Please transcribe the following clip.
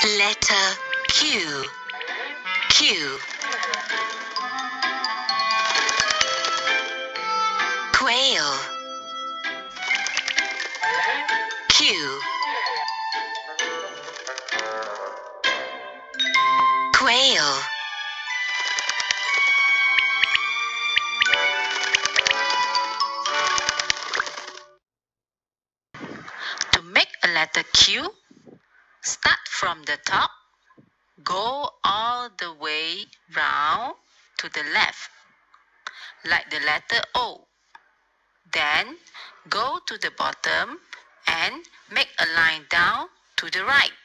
Letter Q. Q. Quail. Q. Quail. To make a letter Q, start from the top, go all the way round to the left, like the letter O. Then go to the bottom and make a line down to the right.